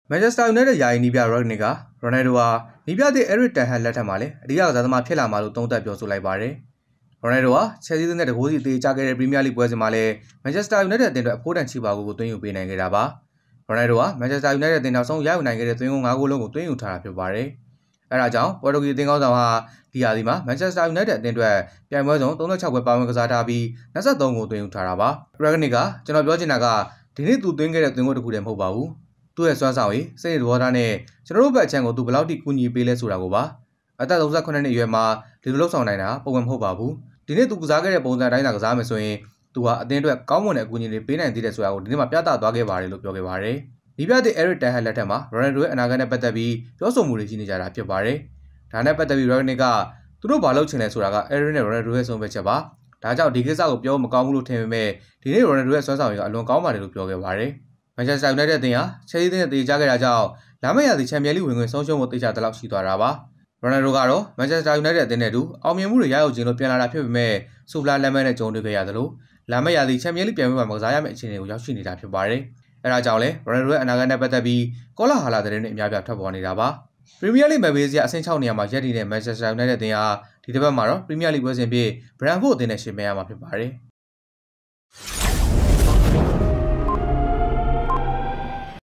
Manchester United ယာယီနီးပြ Rangnick က Ronaldo ဟာနီးပြသည့် Eric Ten Hag လက်ထက်မှာလည်းအဓိကကစားသမားဖြစ်လာမှာလို့သုံးသပ်ပြောဆိုလိုက်ပါတယ်။ Ronaldo ဟာ Chelsea နဲ့တကိုးစီအသေးချခဲ့တဲ့ Premier League ပွဲစဉ်မှာလည်း Manchester United အသင်းအတွက်အဖိုးတန်ချီပါကိုသွင်းယူပေးနိုင်ခဲ့တာပါ။ Ronaldo ဟာ Manchester United အသင်းနောက်ဆုံးရယူနိုင်ခဲ့တဲ့သွင်းဂိုး9ဂိုးလုံးကိုသွင်းယူထားတာဖြစ်ပါတယ်။အဲဒါကြောင့်ပေါ်တူဂီအသင်းကောင်းဆောင်ဟာဒီရာသီမှာ Manchester United အသင်းအတွက်ပြိုင်ပွဲစုံ36ပွဲပါဝင်ကစားထားပြီး23ဂိုးသွင်းယူထားတာပါ။ Rangnick ကကျွန်တော်ပြောချင်တာကဒီနေ့သူသွင်းခဲ့တဲ့သွင်းဂိုးတစ်ခုတည်းမဟုတ်ပါဘူး။သူ့ရဲ့စွမ်းဆောင်ရည်စိတ်ရည်သဘောထားနဲ့ကျွန်တော်တို့ဘက်အချမ်းကိုသူဘယ်လောက်ထိကူညီပေးလဲဆိုတာကိုပါအသက်38နှစ်အရွယ်မှာဒီလိုလှုပ်ဆောင်နိုင်တာပုံမှန်မဟုတ်ပါဘူး။ဒီနေ့သူကစားခဲ့တဲ့ပုံစံအတိုင်းသာကစားမယ်ဆိုရင်သူဟာအသင်းအတွက်ကောင်းမွန်တဲ့အကူအညီတွေပေးနိုင်သေးတယ်ဆိုတာကိုဒီနေ့မှပြသသွားခဲ့ပါတယ်လို့ပြောခဲ့ပါတယ်။ဒီပြတဲ့ Eric Ten Hag လက်ထက်မှာ Ronaldo ရဲ့အနာဂတ်နဲ့ပတ်သက်ပြီးပြောဆိုမှုတွေရှိနေကြတာဖြစ်ပါတယ်။ဒါနဲ့ပတ်သက်ပြီး Rangnick ကသူတို့ဘာလုပ်ချင်လဲဆိုတာက Eric နဲ့ Ronaldo ရဲ့ဆုံးဖြတ်ချက်ပါ။ဒါကြောင့်ဒီကိစ္စကိုပြောမကောင်းဘူးလို့ထင်ပေမဲ့ဒီနေ့ Ronaldo ရဲ့စွမ်းဆောင်ရည်ကအလွန်ကောင်းပါတယ်လို့ပြောခဲ့ပါတယ်။ Manchester United အသင်းဟာ Chelsea အသင်းနဲ့တေချာခဲ့တာကြောင့်လာမယ့်ရာသီချန်ပီယံလိဝင်ခွင့်ဆုံးရှုံးဖို့တေချာတဲ့လောက်ရှိသွားတာပါ။ Ronaldo ကတော့ Manchester United အသင်းနဲ့အတူအောင်မြင်မှုတွေရယူခြင်းလို့ပြန်လာတာဖြစ်ပေမဲ့ဆူဖလာလက်မဲနဲ့ကြုံတွေ့ခဲ့ရသလိုလာမယ့်ရာသီချန်ပီယံလိပြိုင်ပွဲမှာမကစားရမယ့်အခြေအနေကိုရောက်ရှိနေတာဖြစ်ပါတယ်။အဲဒါကြောင့်လဲ Ronaldo ရဲ့အနာဂတ်နဲ့ပတ်သက်ပြီးကောလာဟာလာသတင်းတွေအများပြထွက်ပေါ်နေတာပါ။ Premier League မှာဘေးစရာအဆင့်6နေရာမှာရပ်တည်တဲ့ Manchester United အသင်းဟာဒီတစ်ပတ်မှာတော့ Premier League ပွဲစဉ်ဖြစ် Brentford အသင်းနဲ့ယှဉ်ပြိုင်ရမှာဖြစ်ပါတယ်။